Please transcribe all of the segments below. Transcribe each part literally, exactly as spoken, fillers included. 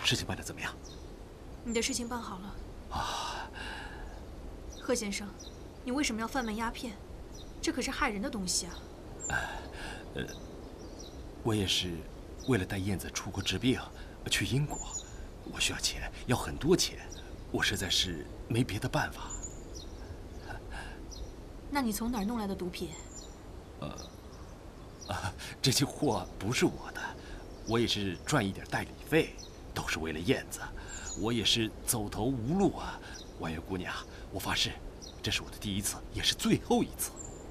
事情办得怎么样？ 你的事情办好了。 啊， 贺先生，你为什么要贩卖鸦片？这可是害人的东西啊！ 呃，我也是为了带燕子出国治病，去英国，我需要钱，要很多钱，我实在是没别的办法。 那你从哪儿弄来的毒品？ 呃，啊，这些货不是我的，我也是赚一点代理费，都是为了燕子。我也是走投无路啊，婉月姑娘，我发誓，这是我的第一次，也是最后一次。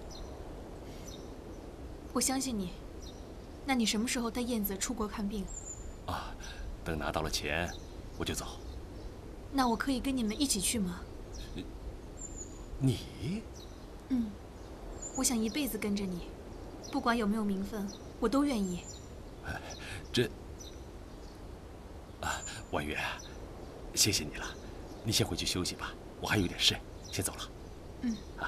我相信你。那你什么时候带燕子出国看病？ 啊，等拿到了钱，我就走。 那我可以跟你们一起去吗？ 你？ 嗯，我想一辈子跟着你，不管有没有名分，我都愿意。 这……啊，婉月，谢谢你了，你先回去休息吧，我还有点事，先走了。 嗯。 啊。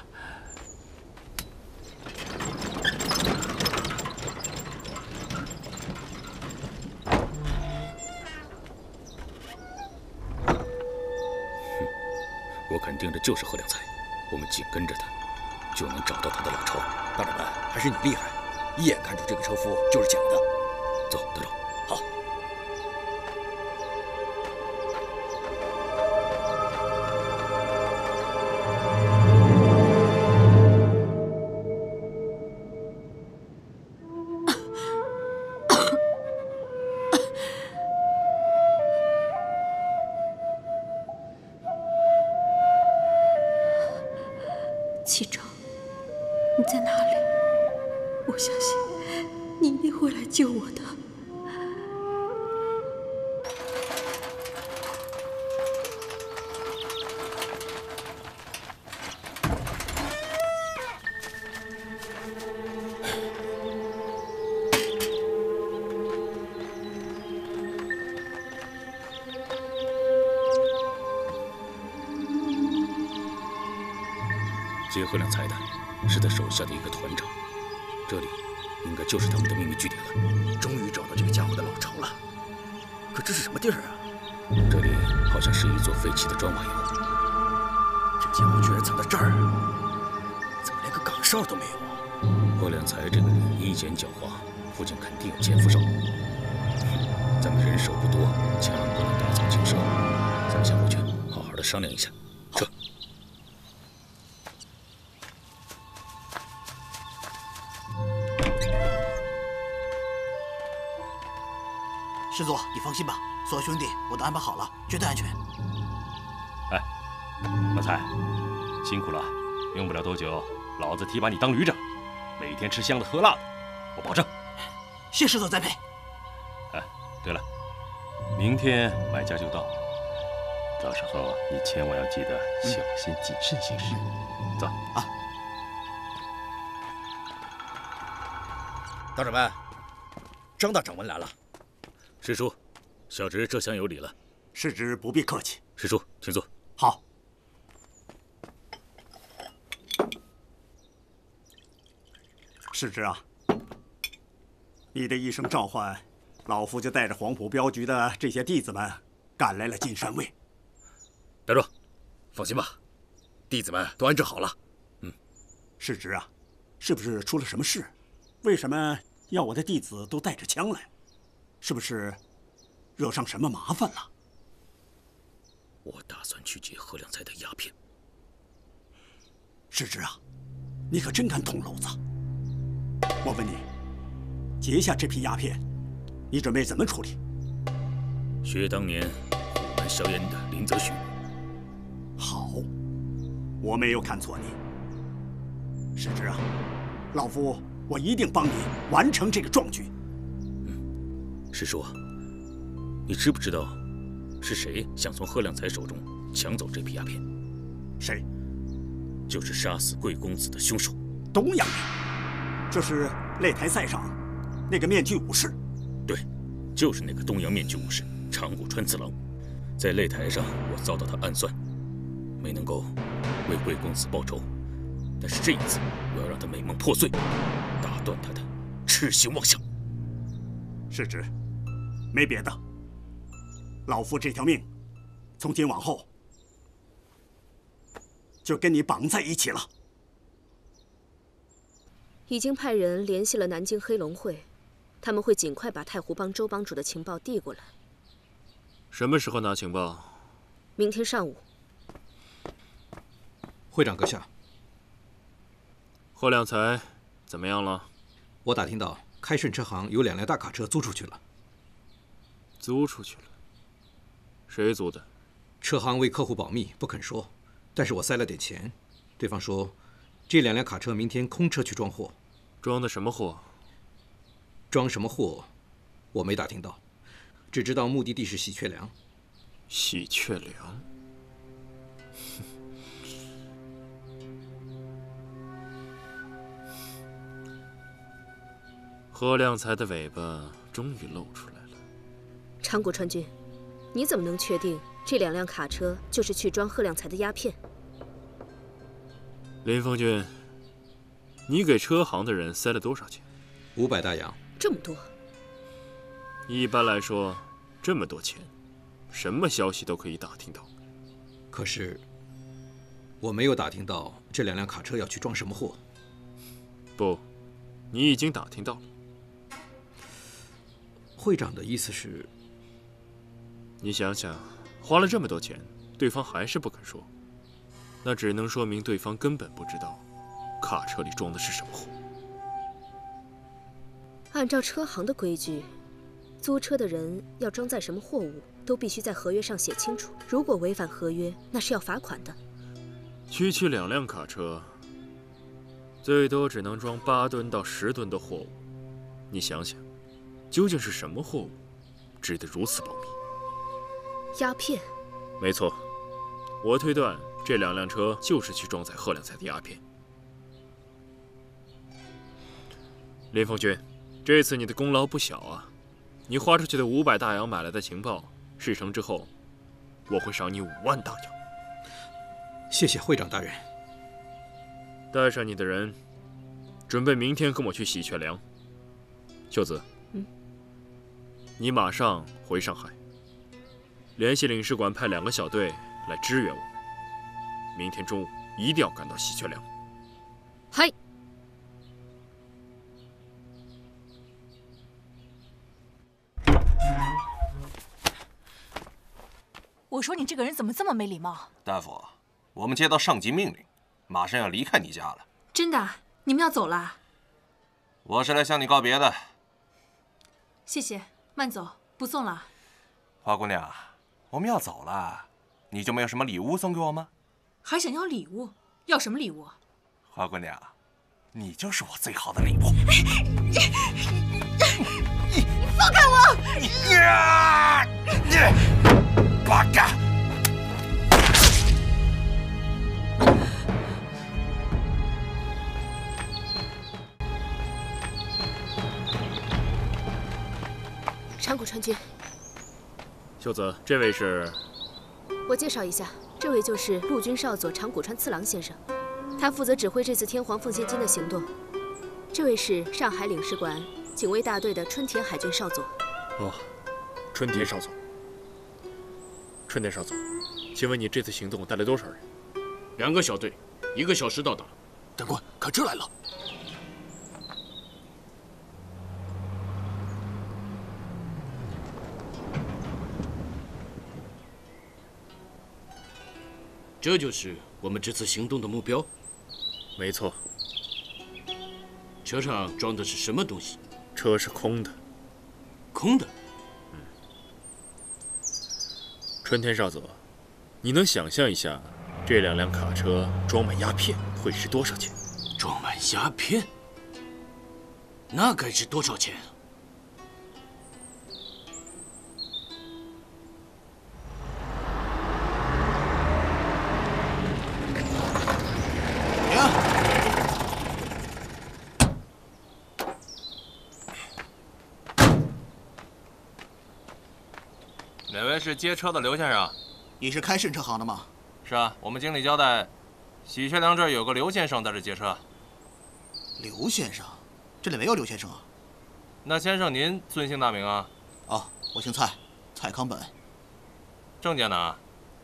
我肯定这就是贺良才，我们紧跟着他，就能找到他的老巢。 大长官，还是你厉害，一眼看出这个车夫就是假的。 走，德州。 好。 启程，你在哪里？我相信你一定会来救我的。 接贺良才的是他手下的一个团长，这里应该就是他们的秘密据点了。 终于找到这个家伙的老巢了，可这是什么地儿啊？ 这里好像是一座废弃的砖瓦窑。 这家伙居然藏在这儿，怎么连个岗哨都没有啊？ 贺良才这个人阴险狡猾，附近肯定有潜伏哨。咱们人手不多，千万不能打草惊蛇。咱们先回去，好好的商量一下。撤。 师祖，你放心吧，所有兄弟我都安排好了，绝对安全。 哎，老蔡，辛苦了，用不了多久，老子提拔你当旅长，每天吃香的喝辣的，我保证。 谢师祖栽培。 哎，对了，明天买家就到，到时候你千万要记得小心谨慎行事。嗯、走啊！ 大长官，张大长官来了。 师叔，小侄这厢有礼了。 师侄不必客气。 师叔，请坐。 好。师侄啊，你的一声召唤，老夫就带着黄埔镖局的这些弟子们赶来了金山卫。 大壮，放心吧，弟子们都安置好了。 嗯，师侄啊，是不是出了什么事？为什么要我的弟子都带着枪来？是不是惹上什么麻烦了？ 我打算去劫贺良才的鸦片。 师侄啊，你可真敢捅娄子！我问你，劫下这批鸦片，你准备怎么处理？ 学当年虎门销烟的林则徐。 好，我没有看错你。师侄啊，老夫我一定帮你完成这个壮举。 师叔，你知不知道是谁想从贺良才手中抢走这批鸦片？ 谁？ 就是杀死贵公子的凶手东阳人，就是擂台赛上那个面具武士。 对，就是那个东阳面具武士长谷川次郎。在擂台上，我遭到他暗算，没能够为贵公子报仇。但是这一次，我要让他美梦破碎，打断他的痴心妄想。 师侄。没别的， 老夫这条命，从今往后就跟你绑在一起了。 已经派人联系了南京黑龙会，他们会尽快把太湖帮周帮主的情报递过来。 什么时候拿情报？ 明天上午。 会长阁下， 贺亮才怎么样了？ 我打听到开顺车行有两辆大卡车租出去了。 租出去了？谁租的？ 车行为客户保密，不肯说。但是我塞了点钱，对方说这两辆卡车明天空车去装货。 装的什么货？ 装什么货，我没打听到，只知道目的地是喜鹊梁。 喜鹊梁。贺亮才的尾巴终于露出来了。 长谷川君，你怎么能确定这两辆卡车就是去装贺亮才的鸦片？ 林峰君，你给车行的人塞了多少钱？ 五百大洋。 这么多？ 一般来说，这么多钱，什么消息都可以打听到。 可是，我没有打听到这两辆卡车要去装什么货。 不，你已经打听到了。 会长的意思是？ 你想想，花了这么多钱，对方还是不肯说，那只能说明对方根本不知道卡车里装的是什么货。 按照车行的规矩，租车的人要装载什么货物，都必须在合约上写清楚。如果违反合约，那是要罚款的。 区区两辆卡车，最多只能装八吨到十吨的货物。你想想，究竟是什么货物，值得如此保密？ 鸦片。 没错，我推断这两辆车就是去装载贺亮才的鸦片。林峰君，这次你的功劳不小啊！你花出去的五百大洋买来的情报，事成之后，我会赏你五万大洋。 谢谢会长大人。 带上你的人，准备明天跟我去喜鹊梁。秀子， 嗯， 你马上回上海，联系领事馆派两个小队来支援我们。明天中午一定要赶到喜鹊梁。 嗨。 我说你这个人怎么这么没礼貌？ 大夫，我们接到上级命令，马上要离开你家了。 真的？你们要走了？ 我是来向你告别的。 谢谢，慢走，不送了。 花姑娘，我们要走了，你就没有什么礼物送给我吗？ 还想要礼物？要什么礼物？ 花姑娘，你就是我最好的礼物。 你放开我！ 八嘎！ 长谷川君， 秀子，这位是？ 我介绍一下，这位就是陆军少佐长谷川次郎先生，他负责指挥这次天皇奉献金的行动。这位是上海领事馆警卫大队的春田海军少佐。 哦，春田少佐。春田少佐，请问你这次行动带了多少人？ 两个小队，一个小时到达。 长官，卡车来了。 这就是我们这次行动的目标。 没错。 车上装的是什么东西？ 车是空的。 空的？ 嗯。春田少佐，你能想象一下，这两辆卡车装满鸦片会值多少钱？ 装满鸦片？那该值多少钱？ 哪位是接车的刘先生？ 你是开顺车行的吗？ 是啊，我们经理交代，喜鹊梁这儿有个刘先生在这接车。 刘先生？这里没有刘先生啊。 那先生您尊姓大名啊？ 哦，我姓蔡，蔡康本。 证件呢？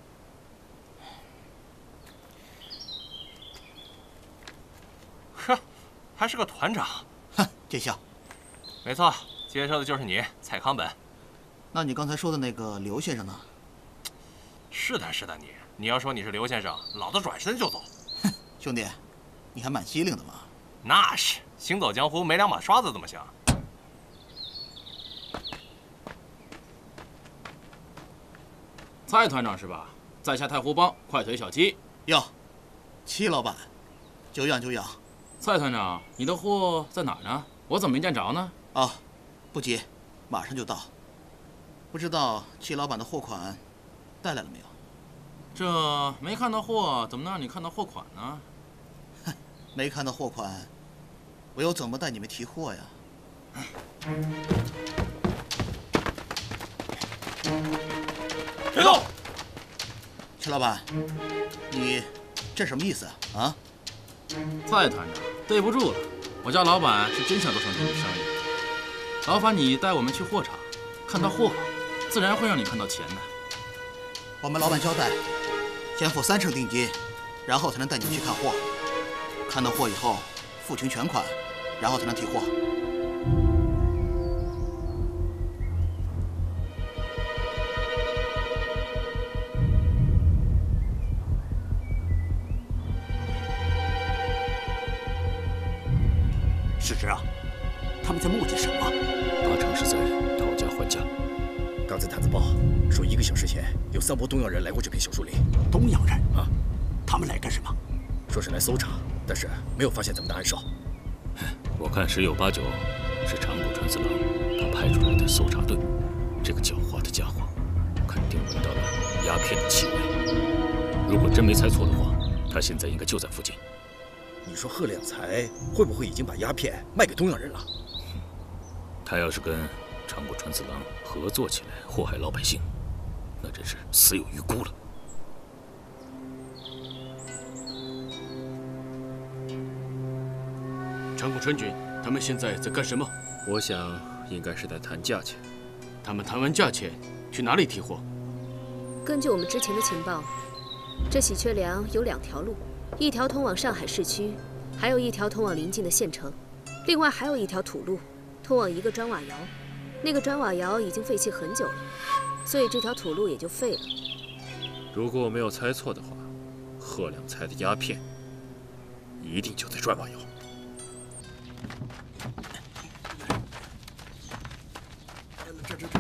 呵，还是个团长。 哼，见笑。 没错，接收的就是你，蔡康本。 那你刚才说的那个刘先生呢？ 试探试探你，你要说你是刘先生，老子转身就走。 哼，兄弟，你还蛮机灵的嘛。 那是，行走江湖没两把刷子怎么行？ 蔡团长是吧？在下太湖帮快腿小七。 哟，戚老板，久仰久仰。 蔡团长，你的货在哪儿呢？我怎么没见着呢？ 哦，不急，马上就到。不知道戚老板的货款带来了没有？ 这没看到货，怎么能让你看到货款呢？ 哼，没看到货款，我又怎么带你们提货呀？ 别动！ 戚老板，你这什么意思啊？啊？ 蔡团长，对不住了，我家老板是真想做成这笔生意。劳烦你带我们去货场，看到货，自然会让你看到钱的。 我们老板交代，先付三成定金，然后才能带你们去看货。看到货以后，付清全款，然后才能提货。 世侄啊，他们在目的什么？ 八成是在讨价还价。刚才探子报说，一个小时前有三波东洋人来过这片小树林。 东洋人啊， 他们来干什么？ 说是来搜查，但是没有发现咱们的暗哨。 我看十有八九是长谷川次郎他派出来的搜查队。这个狡猾的家伙，肯定闻到了鸦片的气味。如果真没猜错的话，他现在应该就在附近。 你说贺两才会不会已经把鸦片卖给东洋人了？ 他要是跟长谷川次郎合作起来祸害老百姓，那真是死有余辜了。 长谷川君，他们现在在干什么？ 我想应该是在谈价钱。 他们谈完价钱，去哪里提货？ 根据我们之前的情报，这喜鹊梁有两条路，一条通往上海市区，还有一条通往邻近的县城，另外还有一条土路，通往一个砖瓦窑。那个砖瓦窑已经废弃很久了，所以这条土路也就废了。 如果我没有猜错的话，贺两才的鸦片一定就在砖瓦窑。 这这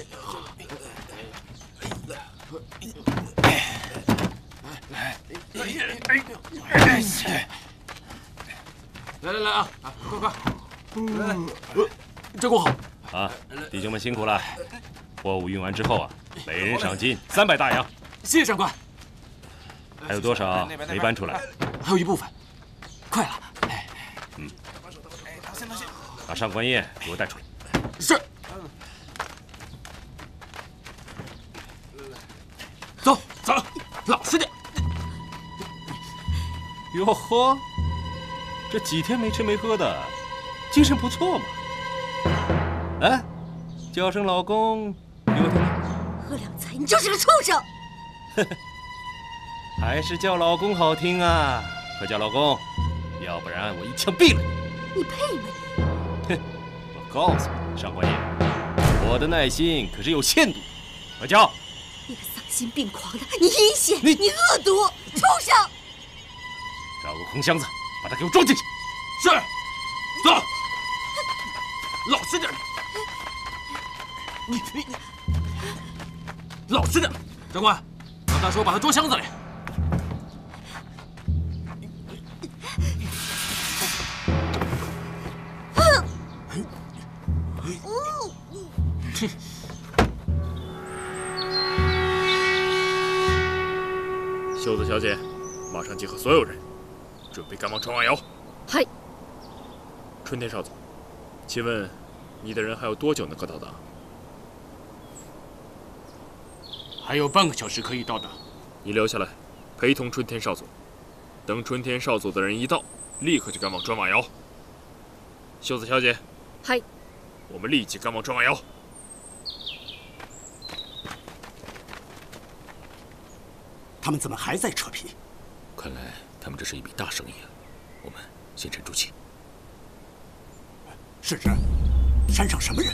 来来来啊啊，快快！来来， 这锅好啊！弟兄们辛苦了。货物运完之后啊，每人赏金三百大洋。 谢谢长官。 还有多少没搬出来？ 还有一部分，快了。 嗯，把上官燕给我带出来。 是。走走，老实点。 哟呵，这几天没吃没喝的，精神不错嘛。哎，叫声老公，给我听听。 贺两才，你就是个畜生！ 还是叫老公好听啊！快叫老公，要不然我一枪毙了你！ 你配吗你？哼！我告诉你，上官燕，我的耐心可是有限度。快叫！ 你个丧心病狂的，你阴险，你你恶毒，畜生！ 找个空箱子，把他给我装进去。 是。走。老实点。你你你，老实点！长官，让大叔把他装箱子里。 秀子小姐，马上集合所有人，准备赶往砖瓦窑。 嗨。 春天少佐，请问你的人还有多久能够到达？ 还有半个小时可以到达。 你留下来，陪同春天少佐。等春天少佐的人一到，立刻就赶往砖瓦窑。秀子小姐， 嗨， 我们立即赶往砖瓦窑。 他们怎么还在扯皮？ 看来他们这是一笔大生意啊！我们先沉住气。 世侄，山上什么人？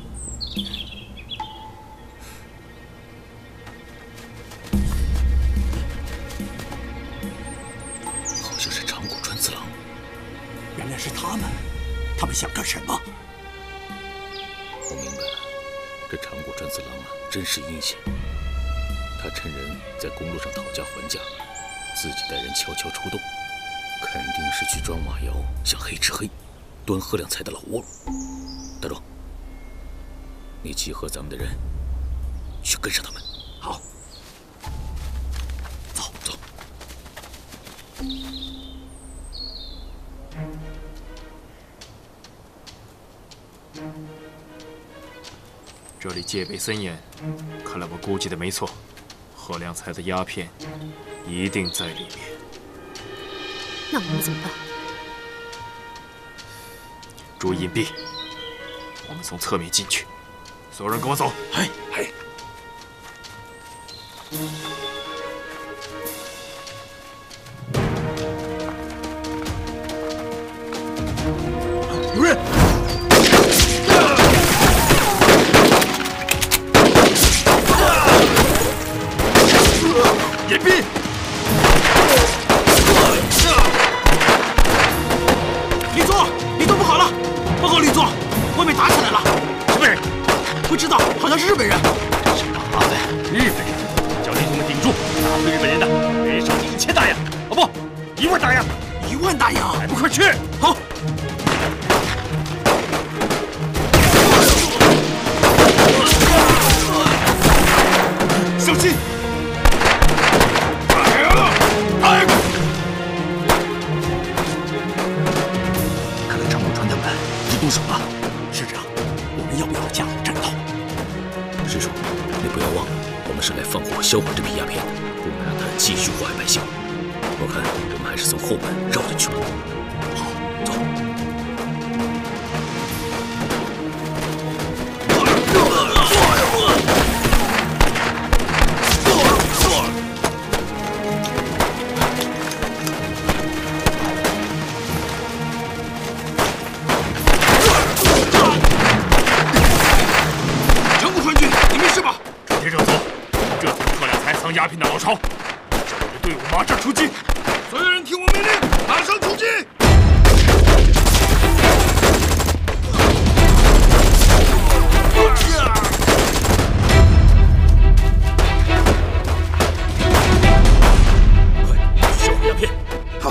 好像是长谷川次郎。 原来是他们，他们想干什么？ 我明白了，这长谷川次郎啊，真是阴险。他趁人在公路上讨价还价，自己带人悄悄出动，肯定是去装马窑，向黑吃黑，端贺亮才的老窝。大壮，你集合咱们的人，去跟上他们。 好，走走。 这里戒备森严，看来我估计的没错，贺亮才的鸦片一定在里面。 那我们怎么办？ 注意隐蔽，我们从侧面进去。所有人跟我走。 哎哎。 有人！ 隐蔽！李座，李座不好了！报告李座，外面打起来了。什么人？不知道，好像是日本人。 真是大麻烦！日本人，叫弟兄们顶住，打退日本人的，人烧一千大洋，哦不，一万大洋！ 一万大洋！ 还不快去！ 好。小心！ 看来张木川他们已经动手了。师长，我们要不要加入战斗？ 师叔，你不要忘了，我们是来放火销毁这批鸦片的，不能让他继续祸害百姓。我看我们还是从后门绕进去吧。 好，走。 鸦片的老巢，叫我的队伍马上出击！所有人听我命令，马上出击！ 快，销毁鸦片！ 好。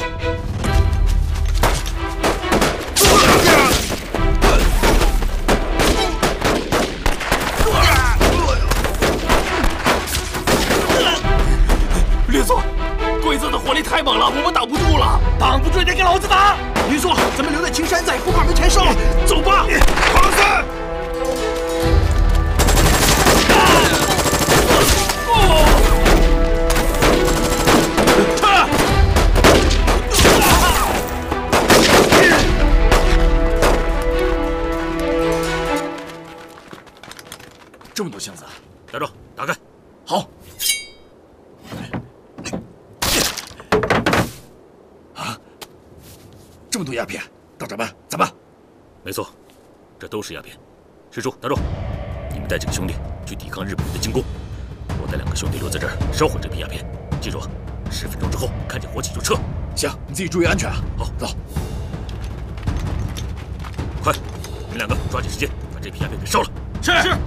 吕座，鬼子的火力太猛了，我们挡不住了。挡不住也得给老子打！吕座，咱们留在青山在，不怕没柴烧。走吧，狂散！ 这么多箱子，大壮，打开。 好。这么多鸦片，大长班，咋办？ 没错，这都是鸦片。师叔，大壮，你们带几个兄弟去抵抗日本人的进攻，我带两个兄弟留在这儿烧毁这批鸦片。记住，十分钟之后看见火起就撤。 行，你自己注意安全啊。 好，走。快，你们两个抓紧时间把这批鸦片给烧了。 是是。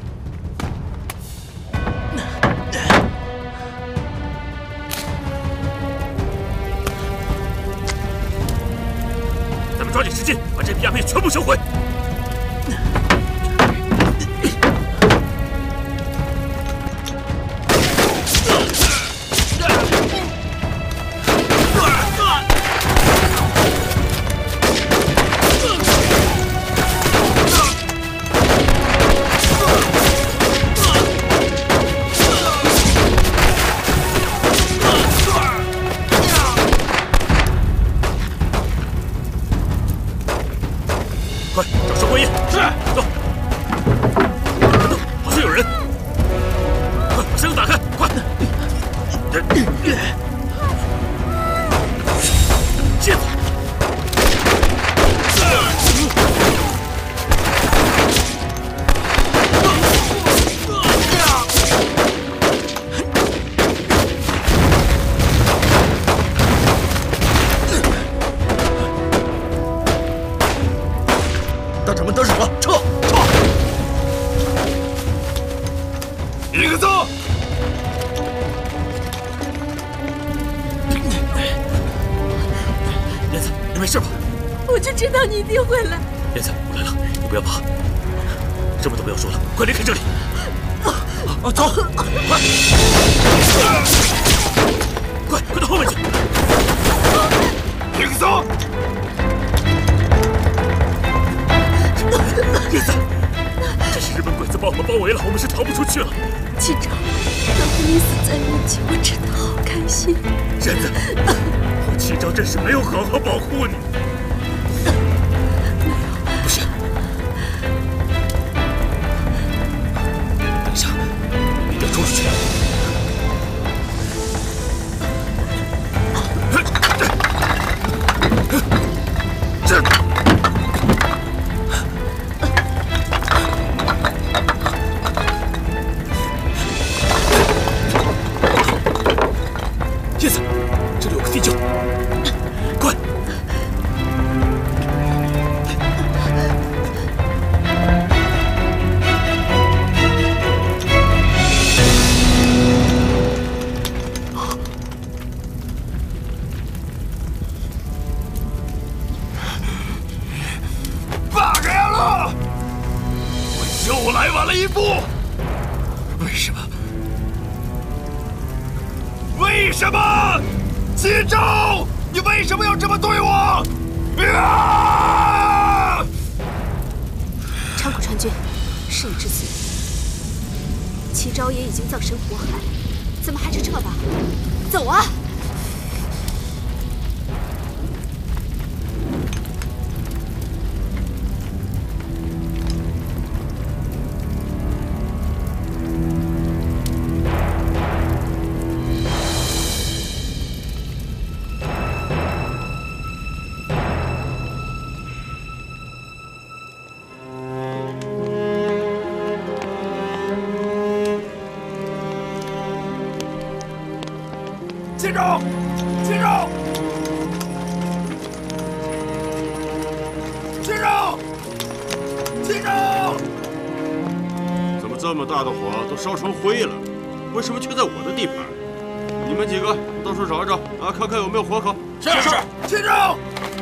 抓紧时间把这批鸦片全部销毁！快， 剑子。 大掌门得手了，撤！撤！ 一个走！ 燕子，你没事吧？ 我就知道你一定会来。 燕子，我来了，你不要怕，什么都不要说了，快离开这里！啊，走，快！快，快到后面去！ 一个走！ 燕子，这是日本鬼子把我们包围了，我们是逃不出去了。 机长，能和你死在一起，我真的好开心。 燕子，我七招真是没有好好保护你。 不行，等一下，一定要冲出去。 这。 叶子，这里有个地窖，快！ 八个呀了！我又来晚了一步。为什么？ 为什么？七招，你为什么要这么对我？啊！ 长谷川君，事已至此，齐昭也已经葬身火海，咱们还是撤吧。走啊！ 秦州，秦州，秦州，秦州！ 怎么这么大的火都烧成灰了？为什么却在我的地盘？你们几个到处找一找啊，看看有没有活口。 是是，秦州。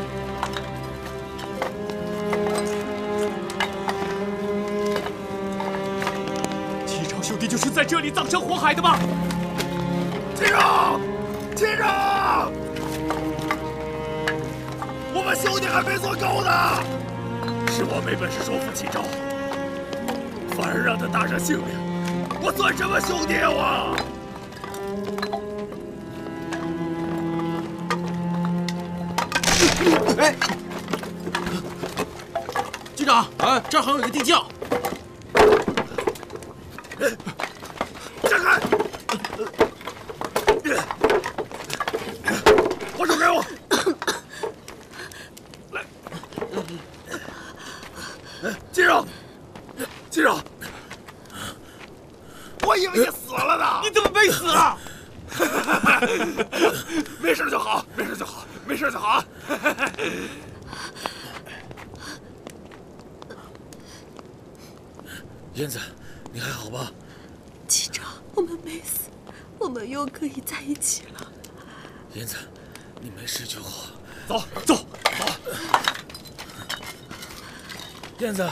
齐昭兄弟就是在这里葬身火海的吗？ 秦州。 秦州，我们兄弟还没做够呢，是我没本事收服齐昭，反而让他搭上性命，我算什么兄弟啊我？ 哎，局长，哎，这儿还有一个地窖。 站开！ 把手给我！来，金少，金少，我以为你死了呢。 你怎么没死啊？ 没事就好，没事就好，没事就好。 燕子，你还好吧？ 机长，我们没死，我们又可以在一起了。 燕子。 你没事就好， 走走走。 燕子，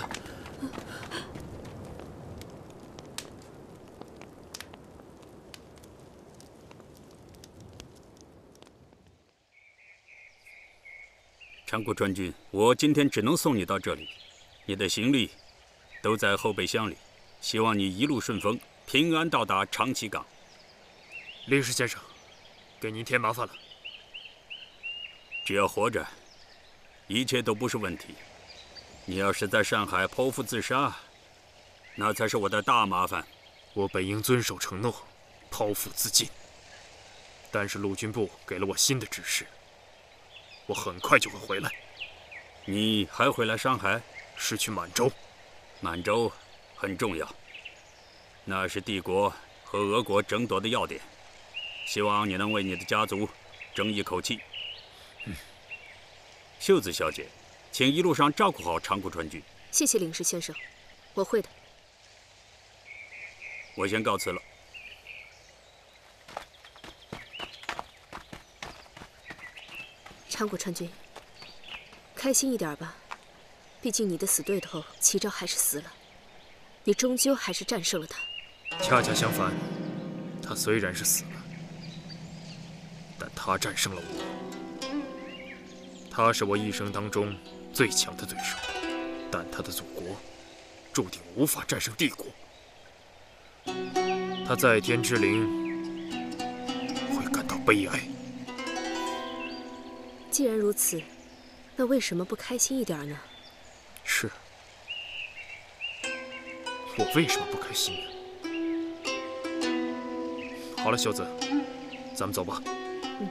长谷川君，我今天只能送你到这里，你的行李都在后备箱里，希望你一路顺风，平安到达长崎港。 林氏先生，给您添麻烦了。 只要活着，一切都不是问题。你要是在上海剖腹自杀，那才是我的大麻烦。 我本应遵守承诺，剖腹自尽。 但是陆军部给了我新的指示，我很快就会回来。 你还会来上海？ 是去满洲。 满洲很重要，那是帝国和俄国争夺的要点。希望你能为你的家族争一口气。 嗯。 秀子小姐，请一路上照顾好长谷川君。 谢谢领事先生，我会的。 我先告辞了。 长谷川君，开心一点吧，毕竟你的死对头齐昭还是死了，你终究还是战胜了他。 恰恰相反，他虽然是死了，但他战胜了我。他是我一生当中最强的对手，但他的祖国注定无法战胜帝国。他在天之灵会感到悲哀。 既然如此，那为什么不开心一点呢？ 是，我为什么不开心呢？好了，秀子，咱们走吧。 嗯。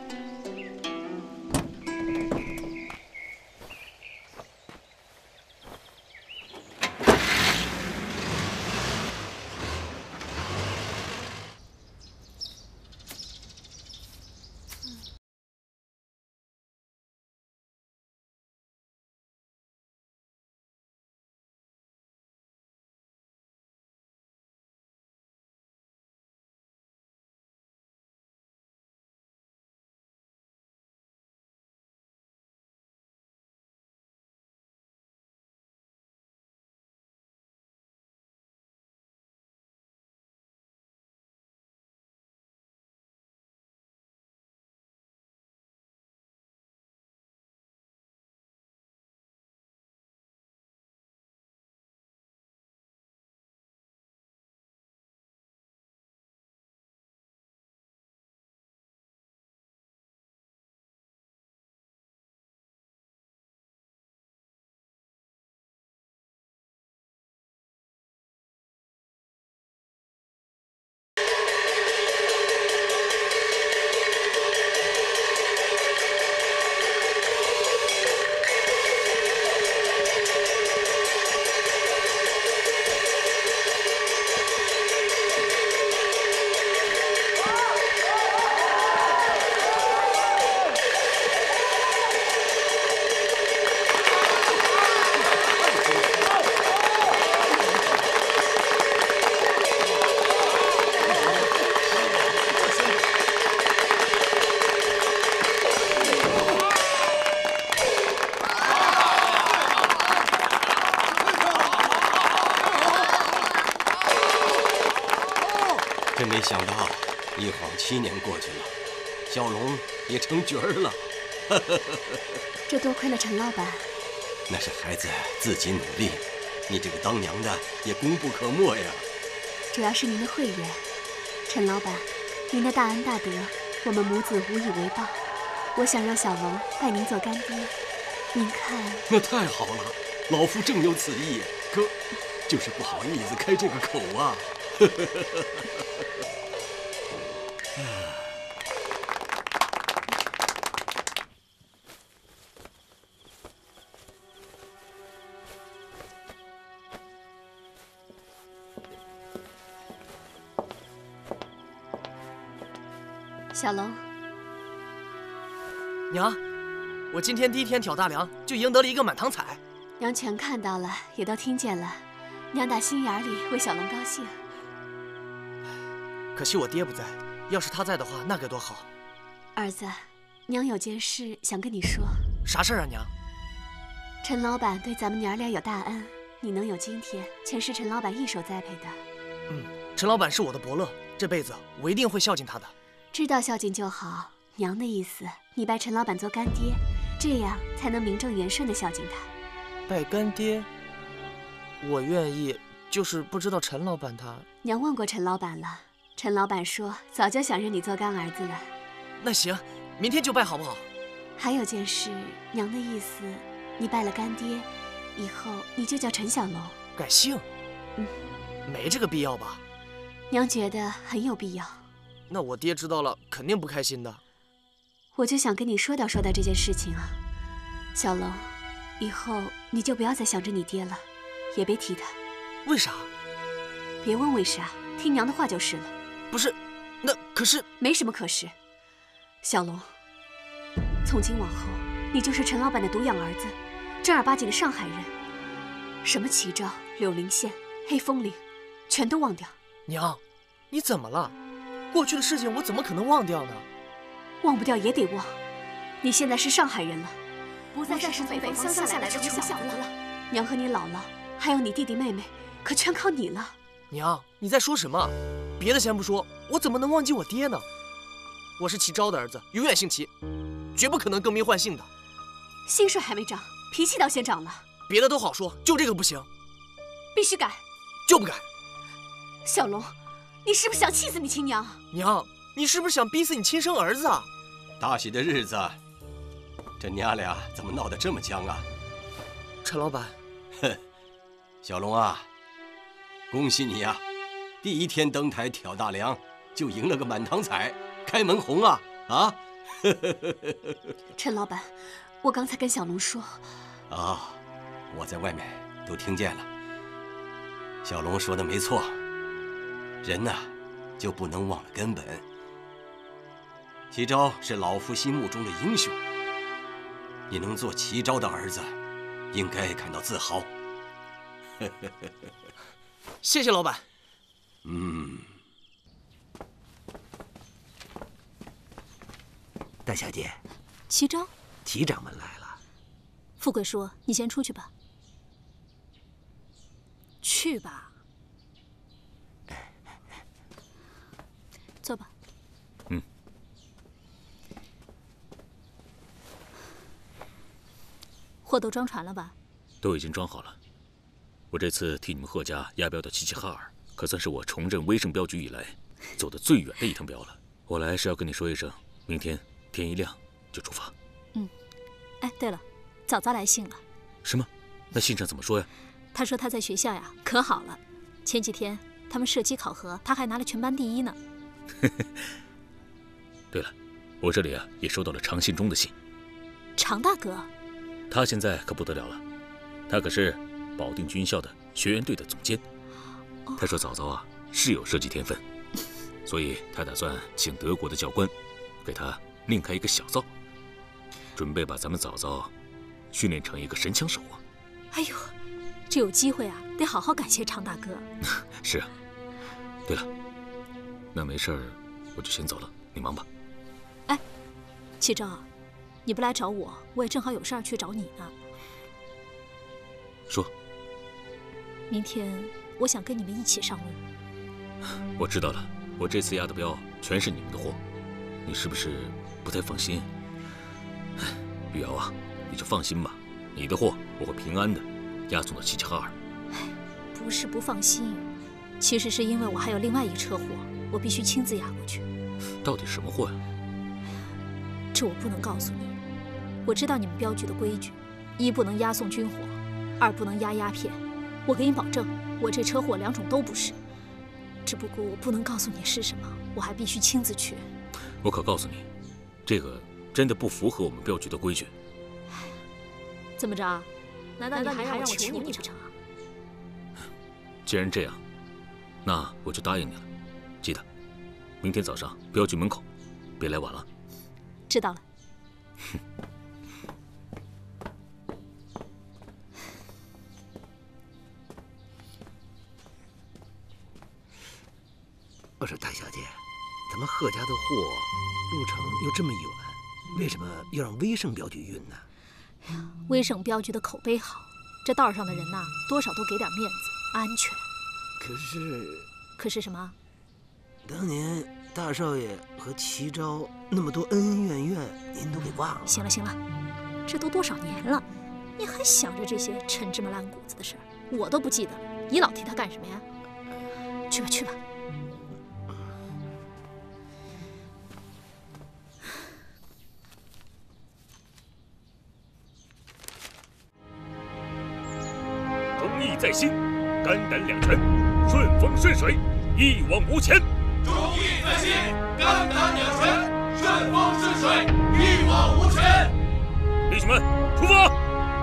真没想到，一晃七年过去了，小龙也成角儿了。 这多亏了陈老板。 那是孩子自己努力，你这个当娘的也功不可没呀。 主要是您的慧眼，陈老板，您的大恩大德，我们母子无以为报。我想让小龙拜您做干爹，您看？ 那太好了，老夫正有此意，可就是不好意思开这个口啊。 小龙， 娘，我今天第一天挑大梁，就赢得了一个满堂彩。 娘全看到了，也都听见了，娘打心眼里为小龙高兴。 可惜我爹不在，要是他在的话，那该多好。 儿子，娘有件事想跟你说。 啥事儿啊，娘？ 陈老板对咱们娘俩有大恩，你能有今天，全是陈老板一手栽培的。 嗯，陈老板是我的伯乐，这辈子我一定会孝敬他的。 知道孝敬就好。娘的意思，你拜陈老板做干爹，这样才能名正言顺地孝敬他。 拜干爹，我愿意，就是不知道陈老板他…… 娘问过陈老板了，陈老板说早就想认你做干儿子了。 那行，明天就拜好不好？ 还有件事，娘的意思，你拜了干爹，以后你就叫陈小龙， 改姓。 嗯， 没这个必要吧？ 娘觉得很有必要。 那我爹知道了肯定不开心的。 我就想跟你说道说道这件事情啊，小龙，以后你就不要再想着你爹了，也别提他。 为啥？ 别问为啥，听娘的话就是了。 不是，那可是没什么可是。小龙，从今往后，你就是陈老板的独养儿子，正儿八经的上海人。什么齐昭、柳林县、黑风岭，全都忘掉。 娘，你怎么了？过去的事情我怎么可能忘掉呢？ 忘不掉也得忘。你现在是上海人了，不再是从北方乡下来的穷小子了。娘和你姥姥，还有你弟弟妹妹，可全靠你了。 娘，你在说什么？别的先不说，我怎么能忘记我爹呢？我是齐昭的儿子，永远姓齐，绝不可能更名换姓的。 姓税还没长，脾气倒先长了。 别的都好说，就这个不行， 必须改， 就不改。 小龙，你是不是想气死你亲娘？ 娘，你是不是想逼死你亲生儿子啊？ 大喜的日子，这娘俩怎么闹得这么僵啊？ 陈老板， 哼，小龙啊，恭喜你呀！第一天登台挑大梁，就赢了个满堂彩，开门红啊啊！ 陈老板，我刚才跟小龙说， 啊，我在外面都听见了。小龙说的没错，人呐，就不能忘了根本。齐昭是老夫心目中的英雄，你能做齐昭的儿子，应该感到自豪。 谢谢老板。 嗯。 大小姐， 齐昭， 齐掌门来了。 富贵说：“你先出去吧。”去吧。坐吧。 嗯。 货都装船了吧？ 都已经装好了。我这次替你们贺家押镖到齐齐哈尔，可算是我重任威胜镖局以来走得最远的一趟镖了。我来是要跟你说一声，明天天一亮就出发。 嗯。哎，对了，早早来信了。 什么？那信上怎么说呀？ 他说他在学校呀可好了，前几天他们射击考核，他还拿了全班第一呢。 对了，我这里啊也收到了常信中的信。 常大哥， 他现在可不得了了，他可是保定军校的学员队的总监。他说早早啊是有射击天分，所以他打算请德国的教官给他另开一个小灶，准备把咱们早早训练成一个神枪手啊。 哎呦，这有机会啊，得好好感谢常大哥。 是啊。对了，那没事儿，我就先走了，你忙吧。 哎，齐昭，你不来找我，我也正好有事儿去找你呢。 说。 明天我想跟你们一起上路。 我知道了，我这次押的镖全是你们的货，你是不是不太放心？玉瑶啊，你就放心吧，你的货我会平安的押送到齐齐哈尔。 不是不放心，其实是因为我还有另外一车货，我必须亲自押过去。 到底什么货呀？ 这我不能告诉你。我知道你们镖局的规矩，一不能押送军火，二不能押鸦片。我给你保证，我这车货两种都不是。只不过我不能告诉你是什么，我还必须亲自去。 我可告诉你，这个真的不符合我们镖局的规矩。 怎么着？难道你还让我求你不成？ 既然这样，那我就答应你了。记得，明天早上镖局门口，别来晚了。 知道了。 我说大小姐，咱们贺家的货路程又这么远，为什么要让威胜镖局运呢？ 威胜镖局的口碑好，这道上的人呐，多少都给点面子，安全。 可是， 可是什么？ 当年大少爷和齐昭那么多恩恩怨怨，您都给忘了。 行了行了，这都多少年了，你还想着这些陈芝麻烂谷子的事儿，我都不记得了，你老提他干什么呀？去吧去吧。 忠义在心，肝胆两全，顺风顺水，一往无前。 忠义在心，肝顺风顺水，一往无前。 弟兄们，出发！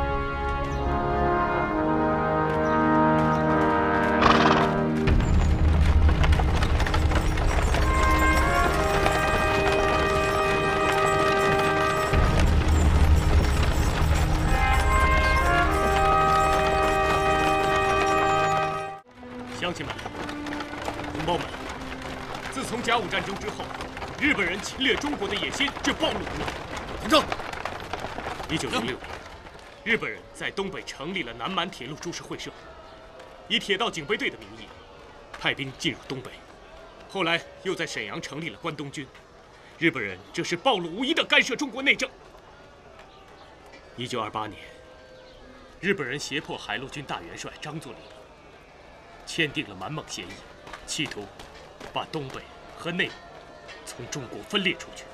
乡亲们、同胞们，自从甲午战争之后，日本人侵略中国的野心就暴露无遗。 听政。 一九零六年，日本人在东北成立了南满铁路株式会社，以铁道警备队的名义派兵进入东北，后来又在沈阳成立了关东军。日本人这是暴露无遗地干涉中国内政。一九二八年，日本人胁迫海陆军大元帅张作霖签订了满蒙协议，企图把东北和内蒙从中国分裂出去。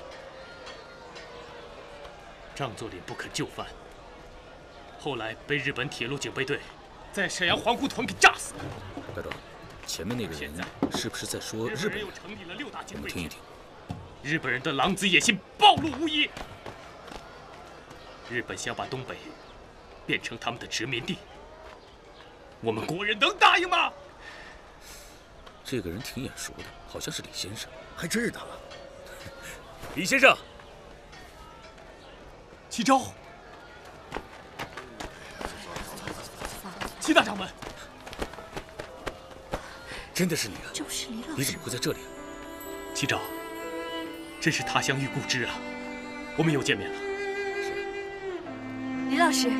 张作霖不肯就范，后来被日本铁路警备队在沈阳黄姑屯给炸死了。 大哥，前面那个人是不是在说日本人？我们听一听。 日本人的狼子野心暴露无遗。日本想把东北变成他们的殖民地，我们国人能答应吗？ 这个人挺眼熟的，好像是李先生。 还真是他。 李先生。 齐昭，齐大掌门， 真的是你啊！ 就是李老师。 你怎么会在这里？ 齐昭，真是他乡遇故知啊！我们又见面了。 李老师，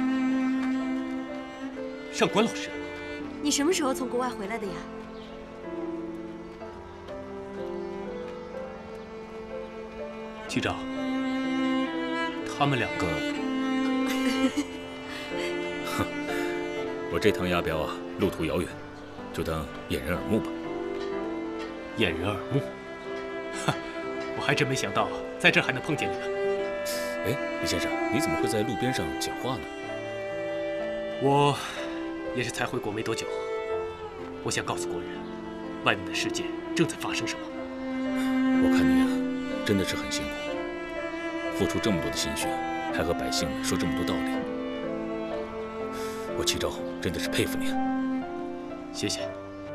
上官老师， 你什么时候从国外回来的呀？ 齐昭，他们两个， 哼，我这趟押镖啊，路途遥远，就当掩人耳目吧。 掩人耳目？哈，我还真没想到在这儿还能碰见你们。 哎，李先生，你怎么会在路边上讲话呢？ 我也是才回国没多久，我想告诉国人，外面的世界正在发生什么。 我看你啊，真的是很辛苦，付出这么多的心血，还和百姓说这么多道理。我齐昭真的是佩服你啊！ 谢谢。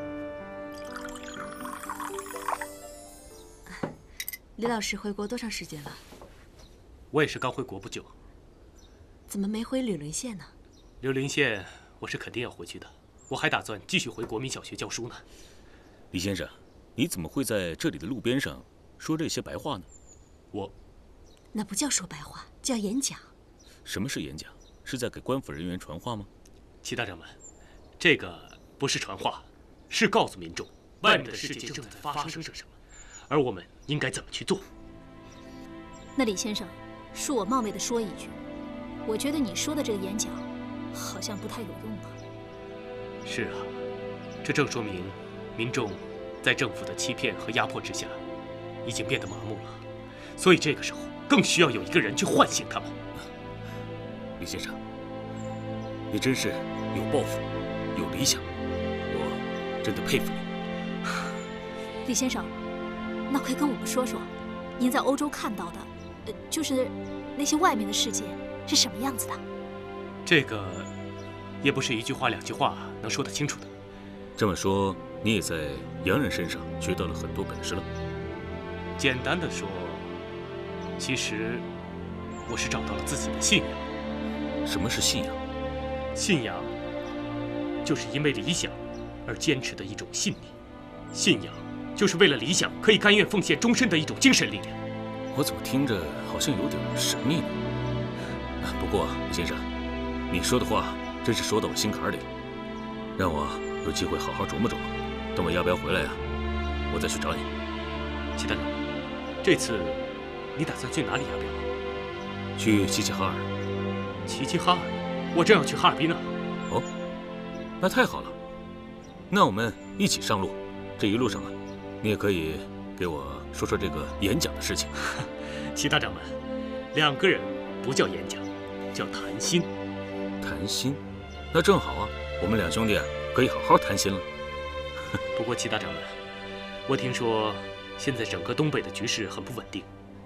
李老师回国多长时间了？ 我也是刚回国不久。 怎么没回柳林县呢？ 柳林县我是肯定要回去的，我还打算继续回国民小学教书呢。 李先生，你怎么会在这里的路边上说这些白话呢？ 我， 那不叫说白话，叫演讲。 什么是演讲？是在给官府人员传话吗？ 齐大掌门，这个不是传话，是告诉民众外面的世界正在发生着什么，而我们应该怎么去做。 那李先生，恕我冒昧的说一句，我觉得你说的这个演讲好像不太有用啊。 是啊，这正说明民众在政府的欺骗和压迫之下已经变得麻木了，所以这个时候更需要有一个人去唤醒他们。 李先生，你真是有抱负，有理想，我真的佩服你。 李先生，那快跟我们说说，您在欧洲看到的，呃，就是那些外面的世界是什么样子的？ 这个也不是一句话两句话能说得清楚的。 这么说，你也在洋人身上学到了很多本事了？ 简单的说，其实我是找到了自己的信仰。 什么是信仰？ 信仰就是因为理想而坚持的一种信念，信仰就是为了理想可以甘愿奉献终身的一种精神力量。 我怎么听着好像有点神秘呢？不过李先生，你说的话真是说到我心坎里，让我有机会好好琢磨琢磨。等我押镖回来啊，我再去找你。 齐大人，这次你打算去哪里押镖？ 去齐齐哈尔。 齐齐哈尔？我正要去哈尔滨呢。 哦，那太好了。那我们一起上路。这一路上啊，你也可以给我说说这个演讲的事情。 齐大掌门，两个人不叫演讲，叫谈心。 谈心？那正好啊，我们两兄弟啊可以好好谈心了。 不过齐大掌门，我听说现在整个东北的局势很不稳定，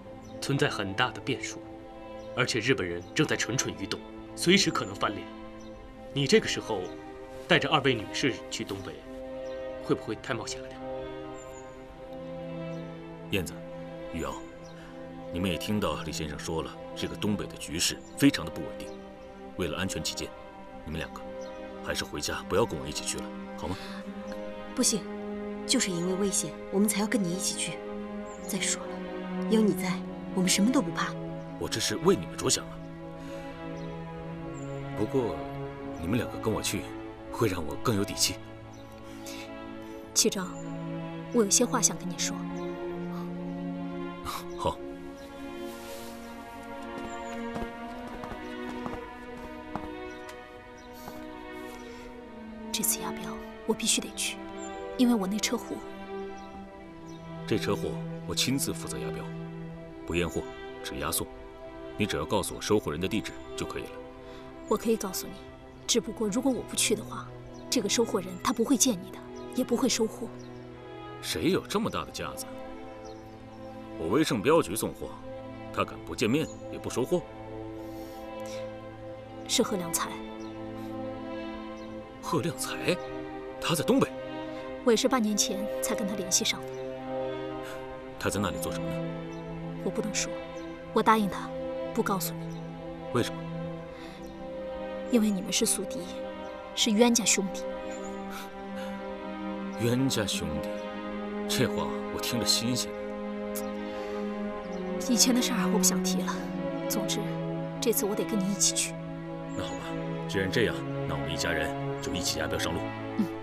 存在很大的变数，而且日本人正在蠢蠢欲动，随时可能翻脸。你这个时候带着二位女士去东北，会不会太冒险了点？ 燕子、玉瑶，你们也听到李先生说了，这个东北的局势非常的不稳定。为了安全起见，你们两个还是回家，不要跟我一起去了，好吗？ 不行，就是因为危险，我们才要跟你一起去。再说了，有你在，我们什么都不怕。 我这是为你们着想啊。不过，你们两个跟我去，会让我更有底气。 启章，我有些话想跟你说。 好。 这次押镖我必须得去，因为我那车货。 这车货我亲自负责押镖，不验货，只押送。你只要告诉我收货人的地址就可以了。 我可以告诉你，只不过如果我不去的话，这个收货人他不会见你的，也不会收货。 谁有这么大的架子？我威盛镖局送货，他敢不见面也不收货？ 是贺亮才。 贺亮才，他在东北。 我也是半年前才跟他联系上的。 他在那里做什么呢？ 我不能说，我答应他，不告诉你。 为什么？ 因为你们是宿敌，是冤家兄弟。 冤家兄弟，这话我听着新鲜。 以前的事儿我不想提了。总之，这次我得跟你一起去。 那好吧，既然这样，那我们一家人就一起押镖上路。 嗯。